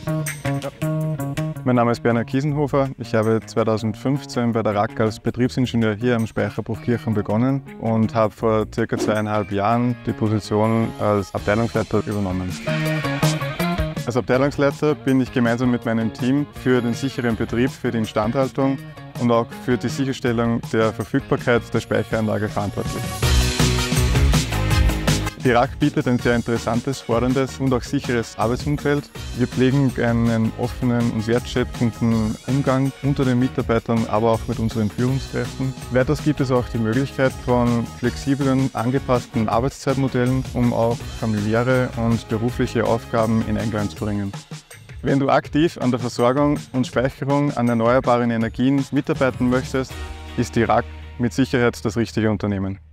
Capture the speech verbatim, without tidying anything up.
Mein Name ist Bernhard Kiesenhofer. Ich habe zweitausendfünfzehn bei der R A K als Betriebsingenieur hier am Speicher Bruchkirchen begonnen und habe vor circa zweieinhalb Jahren die Position als Abteilungsleiter übernommen. Als Abteilungsleiter bin ich gemeinsam mit meinem Team für den sicheren Betrieb, für die Instandhaltung und auch für die Sicherstellung der Verfügbarkeit der Speicheranlage verantwortlich. Die R A K bietet ein sehr interessantes, forderndes und auch sicheres Arbeitsumfeld. Wir pflegen einen offenen und wertschätzenden Umgang unter den Mitarbeitern, aber auch mit unseren Führungskräften. Weiters gibt es auch die Möglichkeit von flexiblen, angepassten Arbeitszeitmodellen, um auch familiäre und berufliche Aufgaben in Einklang zu bringen. Wenn du aktiv an der Versorgung und Speicherung an erneuerbaren Energien mitarbeiten möchtest, ist die R A K mit Sicherheit das richtige Unternehmen.